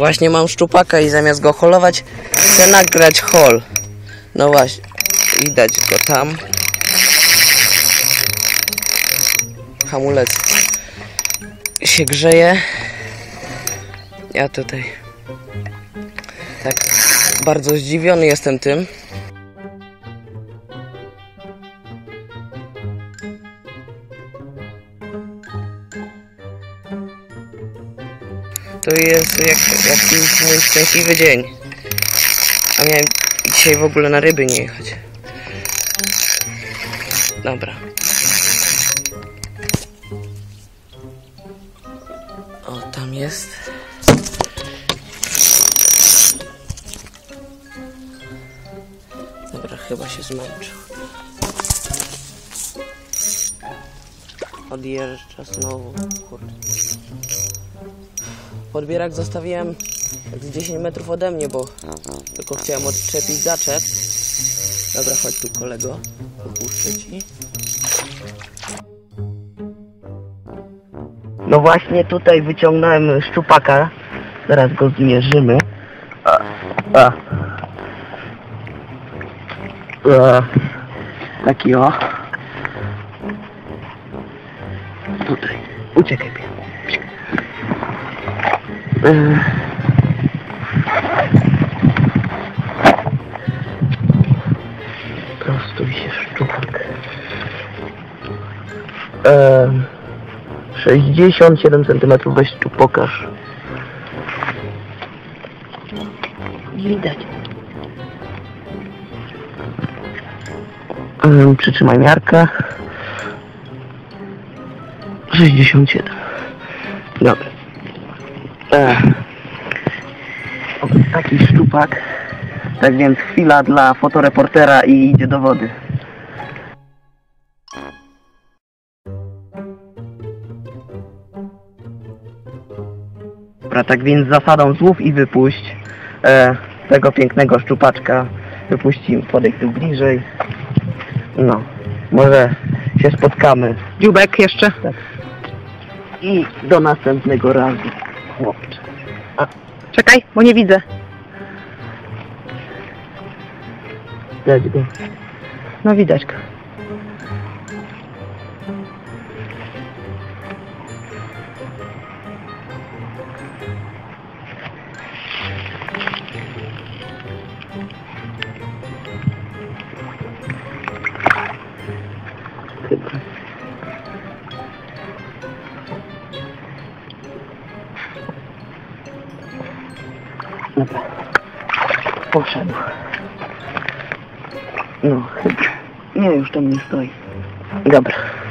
Właśnie mam szczupaka i zamiast go holować, chcę nagrać hol. No właśnie, widać go tam. Hamulec się grzeje. Ja tutaj tak bardzo zdziwiony jestem tym. To jest jakiś mój szczęśliwy dzień. A miałem dzisiaj w ogóle na ryby nie jechać. Dobra. O, tam jest. Dobra, chyba się zmęczył. Odjeżdża znowu. Kurde. Podbierak zostawiłem z 10 metrów ode mnie, bo tylko chciałem odczepić zaczep. Dobra, chodź tu, kolego. Popuszczę ci. No właśnie tutaj wyciągnąłem szczupaka. Zaraz go zmierzymy. Taki o. Tutaj. Uciekaj. Prostuj się, szczupak. 67 cm, weź tu pokaż. Nie widać. Przytrzymaj miarkę. 67. Dobra. Taki szczupak. Tak więc chwila dla fotoreportera i idzie do wody. Dobra, tak więc zasadą złów i wypuść tego pięknego szczupaczka. Wypuścimy, podejdź tu bliżej. No, może się spotkamy. Dziubek jeszcze? Tak. I do następnego razu, chłopcze. Czekaj, bo nie widzę. Widać go. No widać go. Chyba. Dobra. Poszedł. No, chyba. Nie, już tam nie stoi. Dobra.